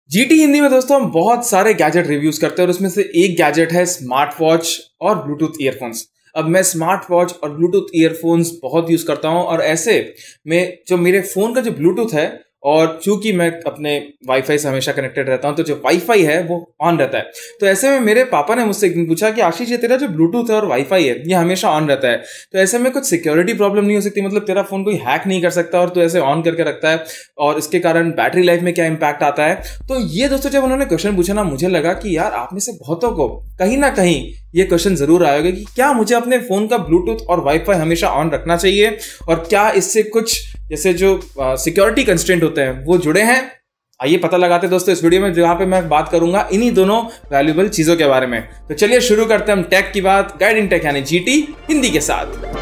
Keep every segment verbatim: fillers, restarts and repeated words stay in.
GT Hindi में दोस्तों हम बहुत सारे गैजेट रिव्यूज करते हैं और उसमें से एक गैजेट है स्मार्ट वॉच और ब्लूटूथ ईयरफोन्स। अब मैं स्मार्ट वॉच और ब्लूटूथ ईयरफोन्स बहुत यूज करता हूं और ऐसे में जो मेरे फोन का जो ब्लूटूथ है और चूंकि मैं अपने वाईफाई से हमेशा कनेक्टेड रहता हूं तो जो वाईफाई है वो ऑन रहता है। तो ऐसे में मेरे पापा ने मुझसे एक दिन पूछा कि आशीष ये तेरा जो ब्लूटूथ है और वाईफाई है ये हमेशा ऑन रहता है, तो ऐसे में कुछ सिक्योरिटी प्रॉब्लम नहीं हो सकती? मतलब तेरा फोन कोई हैक नहीं कर सकता और तू ऐसे ऑन करके रखता है और इसके कारण बैटरी लाइफ में क्या इंपैक्ट आता है? तो ये दोस्तों जब उन्होंने क्वेश्चन पूछा ना, मुझे लगा कि यार आप में से बहुतों को कहीं ना कहीं ये क्वेश्चन जरूर आएगा कि क्या मुझे अपने फोन का ब्लूटूथ और वाईफाई हमेशा ऑन रखना चाहिए और क्या इससे कुछ जैसे जो सिक्योरिटी कंस्ट्रेंट होते हैं वो जुड़े हैं। आइए पता लगाते हैं दोस्तों इस वीडियो में, जहां पे मैं बात करूंगा इन्हीं दोनों वैल्यूएबल चीजों के बारे में। तो चलिए शुरू करते हैं हम टेक की बात गाइडिंग टेक यानी जीटी हिंदी के साथ।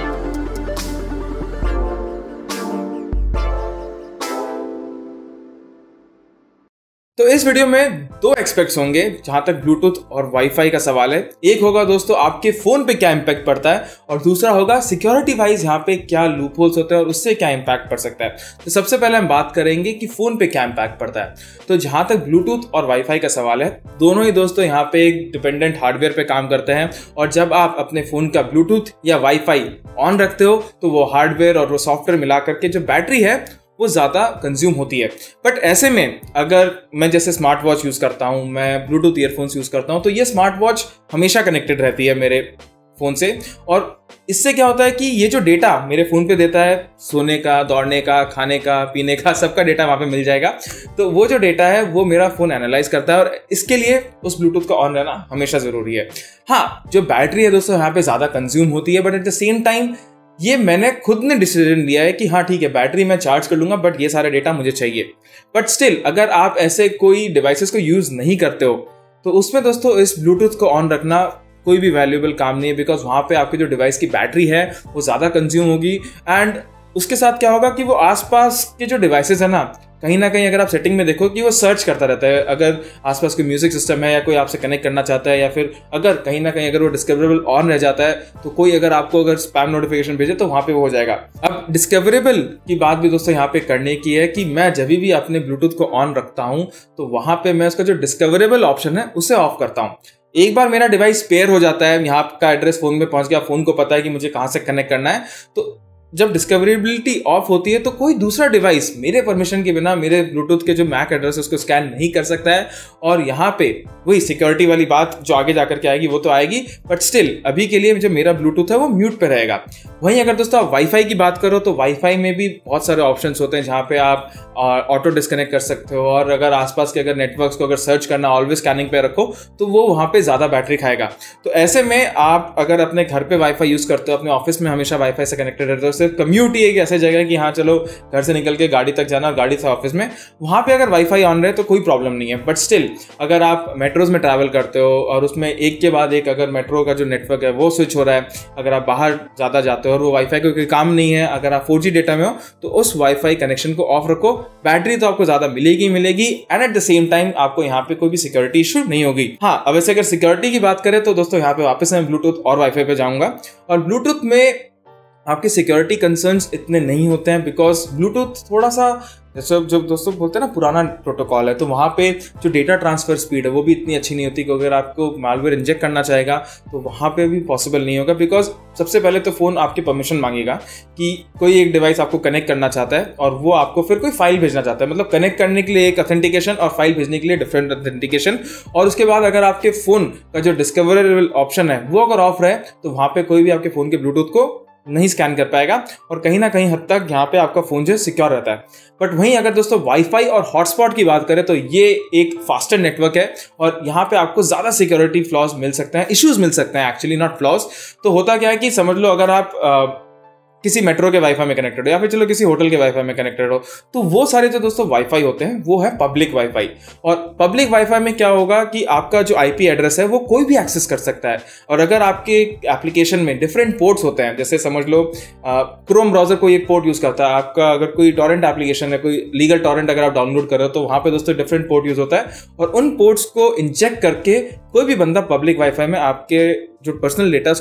तो इस वीडियो में दो एस्पेक्ट्स होंगे जहां तक ब्लूटूथ और वाईफाई का सवाल है। एक होगा दोस्तों आपके फोन पे क्या इंपैक्ट पड़ता है और दूसरा होगा सिक्योरिटी वाइज यहाँ पे क्या लूप होल्स होते हैं और उससे क्या इंपैक्ट पड़ सकता है। तो सबसे पहले हम बात करेंगे कि फोन पे क्या इंपैक्ट पड़ता है। तो जहां तक ब्लूटूथ और वाईफाई का सवाल है, दोनों ही दोस्तों यहाँ पे एक डिपेंडेंट हार्डवेयर पे काम करते हैं और जब आप अपने फोन का ब्लूटूथ या वाईफाई ऑन रखते हो तो वो हार्डवेयर और वो सॉफ्टवेयर मिला करके जो बैटरी है वो ज्यादा कंज्यूम होती है। बट ऐसे में अगर मैं जैसे स्मार्ट वॉच यूज करता हूं, मैं ब्लूटूथ ईयरफोन्स यूज करता हूं, तो ये स्मार्ट वॉच हमेशा कनेक्टेड रहती है मेरे फोन से और इससे क्या होता है कि ये जो डेटा मेरे फोन पे देता है, सोने का, दौड़ने का, खाने का, पीने का, सबका डेटा वहां पे मिल जाएगा। तो वो जो डेटा है वो मेरा फोन एनालाइज करता है और इसके लिए उस ब्लूटूथ का ऑन रहना हमेशा जरूरी है। हाँ, जो बैटरी है दोस्तों यहाँ पे ज्यादा कंज्यूम होती है, but at the same time ये मैंने खुद ने डिसीजन लिया है कि हाँ ठीक है बैटरी मैं चार्ज कर लूंगा बट ये सारा डेटा मुझे चाहिए। बट स्टिल अगर आप ऐसे कोई डिवाइसेस को यूज नहीं करते हो तो उसमें दोस्तों इस ब्लूटूथ को ऑन रखना कोई भी वैल्यूएबल काम नहीं है, बिकॉज वहां पे आपकी जो डिवाइस की बैटरी है वो ज्यादा कंज्यूम होगी एंड उसके साथ क्या होगा कि वो आसपास के जो डिवाइसेस है ना, कहीं ना कहीं अगर आप सेटिंग में देखो कि वो सर्च करता रहता है। अगर आसपास कोई म्यूजिक सिस्टम है या कोई आपसे कनेक्ट करना चाहता है या फिर अगर कहीं ना कहीं अगर वो डिस्कवरेबल ऑन रह जाता है तो कोई अगर आपको अगर स्पैम नोटिफिकेशन भेजे तो वहां पे वो हो जाएगा। अब डिस्कवरेबल की बात भी दोस्तों यहाँ पे करने की है कि मैं जब भी अपने ब्लूटूथ को ऑन रखता हूं तो वहां पे मैं उसका जो डिस्कवरेबल ऑप्शन है उसे ऑफ करता हूं। एक बार मेरा डिवाइस पेयर हो जाता है, यहाँ का एड्रेस फोन में पहुंच गया, फोन को पता है कि मुझे कहां से कनेक्ट करना है, तो जब डिस्कवरेबिलिटी ऑफ होती है तो कोई दूसरा डिवाइस मेरे परमिशन के बिना मेरे ब्लूटूथ के जो मैक एड्रेस है उसको स्कैन नहीं कर सकता है। और यहाँ पे वही सिक्योरिटी वाली बात जो आगे जाकर के आएगी वो तो आएगी, बट स्टिल अभी के लिए जो मेरा ब्लूटूथ है वो म्यूट पे रहेगा। वहीं अगर दोस्तों आप वाईफाई की बात करो तो वाईफाई में भी बहुत सारे ऑप्शन होते हैं जहाँ पे आप ऑटो डिस्कनेक्ट कर सकते हो और अगर आसपास के अगर नेटवर्क्स को अगर सर्च करना ऑलवेज स्कैनिंग पे रखो तो वो वहाँ पे ज्यादा बैटरी खाएगा। तो ऐसे में आप अगर अपने घर पे वाईफाई यूज करते हो, अपने ऑफिस में हमेशा वाईफाई से कनेक्टेड रहते हो, सिर्फ कम्यूट ही एक ऐसे जगह कि हाँ चलो घर से निकल के गाड़ी तक जाना और गाड़ी से ऑफिस में, वहां पे अगर वाईफाई ऑन रहे तो कोई प्रॉब्लम नहीं है। बट स्टिल अगर आप मेट्रोज में ट्रैवल करते हो और उसमें एक के बाद एक अगर मेट्रो का जो नेटवर्क है वो स्विच हो रहा है, अगर आप बाहर ज्यादा जाते हो और वो वाईफाई का कोई काम नहीं है, अगर आप फोर जी डेटा में हो तो उस वाईफाई कनेक्शन को ऑफ रखो। बैटरी तो आपको ज्यादा मिलेगी मिलेगी and at the same time आपको यहाँ पे कोई भी सिक्योरिटी इशू नहीं होगी। हाँ, अब वैसे अगर सिक्योरिटी की बात करें तो दोस्तों यहाँ पे वापस मैं ब्लूटूथ और वाईफाई पे जाऊंगा और ब्लूटूथ में आपके सिक्योरिटी कंसर्न्स इतने नहीं होते हैं, बिकॉज ब्लूटूथ थोड़ा सा जैसे जो दोस्तों बोलते हैं ना पुराना प्रोटोकॉल है, तो वहाँ पे जो डेटा ट्रांसफर स्पीड है वो भी इतनी अच्छी नहीं होती कि अगर आपको मालवेयर इंजेक्ट करना चाहेगा तो वहाँ पे भी पॉसिबल नहीं होगा। बिकॉज सबसे पहले तो फोन आपकी परमिशन मांगेगा कि कोई एक डिवाइस आपको कनेक्ट करना चाहता है और वो आपको फिर कोई फाइल भेजना चाहता है, मतलब कनेक्ट करने के लिए एक ऑथेंटिकेशन और फाइल भेजने के लिए डिफरेंट ऑथेंटिकेशन। और उसके बाद अगर आपके फोन का जो डिस्कवरेबल ऑप्शन है वो अगर ऑफ रहे तो वहाँ पे कोई भी आपके फोन के ब्लूटूथ को नहीं स्कैन कर पाएगा और कहीं ना कहीं हद तक यहाँ पे आपका फोन जो है सिक्योर रहता है। बट वहीं अगर दोस्तों वाईफाई और हॉटस्पॉट की बात करें तो ये एक फास्टर नेटवर्क है और यहाँ पे आपको ज्यादा सिक्योरिटी फ्लॉज मिल सकते हैं, इश्यूज मिल सकते हैं, एक्चुअली नॉट फ्लॉज। तो होता क्या है कि समझ लो अगर आप आ, किसी मेट्रो के वाईफाई में कनेक्टेड हो या फिर चलो किसी होटल के वाईफाई में कनेक्टेड हो तो वो सारे जो दोस्तों वाईफाई होते हैं वो है पब्लिक वाईफाई। और पब्लिक वाईफाई में क्या होगा कि आपका जो आईपी एड्रेस है वो कोई भी एक्सेस कर सकता है। और अगर आपके एप्लीकेशन में डिफरेंट पोर्ट्स होते हैं, जैसे समझ लो क्रोम ब्राउजर कोई एक पोर्ट यूज करता है, आपका अगर कोई टॉरेंट एप्लीकेशन है, कोई लीगल टॉरेंट अगर आप डाउनलोड कर रहे हो तो वहां पे दोस्तों डिफरेंट पोर्ट यूज होता है और उन पोर्ट्स को इंजेक्ट करके कोई भी बंदा पब्लिक वाईफाई में आपके जो पर्सनल डेटा को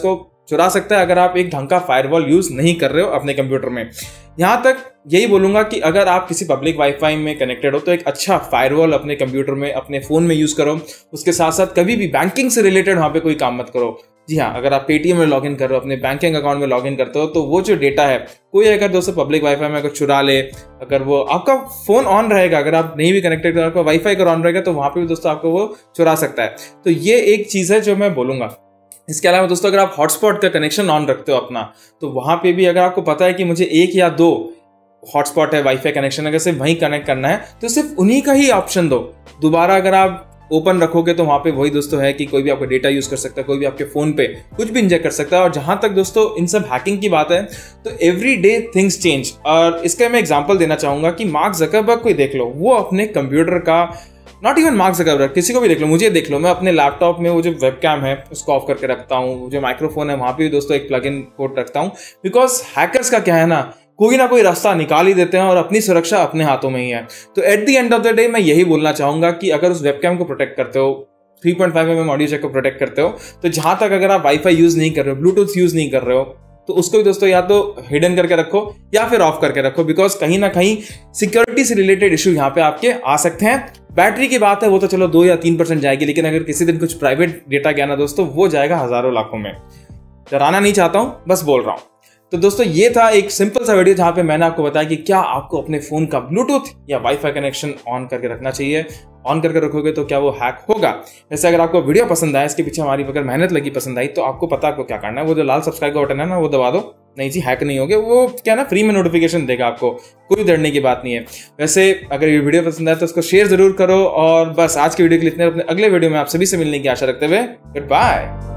चुरा सकता है अगर आप एक ढंग का फायरवॉल यूज नहीं कर रहे हो अपने कंप्यूटर में। यहाँ तक यही बोलूंगा कि अगर आप किसी पब्लिक वाईफाई में कनेक्टेड हो तो एक अच्छा फायरवॉल अपने कंप्यूटर में, अपने फोन में यूज करो। उसके साथ साथ कभी भी बैंकिंग से रिलेटेड वहां पे कोई काम मत करो। जी हाँ, अगर आप पेटीएम में लॉगिन कर रहे हो, अपने बैंकिंग अकाउंट में लॉगिन करते हो, तो वो जो डेटा है कोई अगर दोस्तों पब्लिक वाईफाई में अगर चुरा ले, अगर वो आपका फोन ऑन रहेगा, अगर आप नहीं भी कनेक्टेड, आपका वाईफाई अगर ऑन रहेगा तो वहां पे भी दोस्तों आपको वो चुरा सकता है। तो ये एक चीज है जो मैं बोलूंगा। इसके अलावा दोस्तों अगर आप हॉटस्पॉट का कनेक्शन ऑन रखते हो अपना, तो वहां पे भी अगर आपको पता है कि मुझे एक या दो हॉटस्पॉट है, वाईफाई कनेक्शन अगर सिर्फ वहीं कनेक्ट करना है, तो सिर्फ उन्हीं का ही ऑप्शन दो। दोबारा अगर आप ओपन रखोगे तो वहां पे वही दोस्तों है कि कोई भी आपका डेटा यूज कर सकता है, कोई भी आपके फोन पे कुछ भी इंजेक्ट कर सकता है। और जहां तक दोस्तों इन सब हैकिंग की बात है, तो एवरी डे थिंग्स चेंज। और इसका मैं एग्जांपल देना चाहूंगा कि मार्क जकरबर्ग को देख लो, वो अपने कंप्यूटर का, नॉट इवन मार्क जकरबर्ग, किसी को भी देख लो, मुझे देख लो, मैं अपने लैपटॉप में वो जो वेबकैम है उसको ऑफ करके रखता हूँ, जो माइक्रोफोन है वहां पे भी दोस्तों एक प्लग इन कोड रखता हूँ। बिकॉज हैकर्स का क्या है ना, कोई ना कोई रास्ता निकाल ही देते हैं और अपनी सुरक्षा अपने हाथों में ही है। तो at the end of the day मैं यही बोलना चाहूंगा कि अगर उस वेबकैम को प्रोटेक्ट करते हो, three point five M M audio jack को प्रोटेक्ट करते हो, तो जहां तक अगर आप वाईफाई यूज नहीं कर रहे हो, ब्लूटूथ यूज नहीं कर रहे हो, तो उसको भी दोस्तों या तो हिडन करके रखो या फिर ऑफ करके रखो। बिकॉज कहीं ना कहीं सिक्योरिटी से रिलेटेड इशू यहाँ पे आपके आ सकते हैं। बैटरी की बात है वो तो चलो दो या तीन परसेंट जाएगी, लेकिन अगर किसी दिन कुछ प्राइवेट डेटा गया ना दोस्तों, वो जाएगा हजारों लाखों में। डराना नहीं चाहता हूं, बस बोल रहा हूं। तो दोस्तों ये था एक सिंपल सा वीडियो जहां पे मैंने आपको बताया कि क्या आपको अपने फोन का ब्लूटूथ या वाईफाई कनेक्शन ऑन करके रखना चाहिए। ऑन करके रखोगे तो क्या वो हैक होगा। वैसे अगर आपको वीडियो पसंद आया, इसके पीछे हमारी अगर मेहनत लगी, पसंद आई, तो आपको पता आपको क्या करना है। वो जो लाल सब्सक्राइब का बटन है ना, वो दबा दो। नहीं जी, हैक नहीं होगे, वो क्या ना फ्री में नोटिफिकेशन देगा आपको, कोई डरने की बात नहीं है। वैसे अगर ये वीडियो पसंद आया तो उसको शेयर जरूर करो। और बस आज की वीडियो के लिए इतने, अपने अगले वीडियो में आप सभी से मिलने की आशा रखते हुए गुड बाय।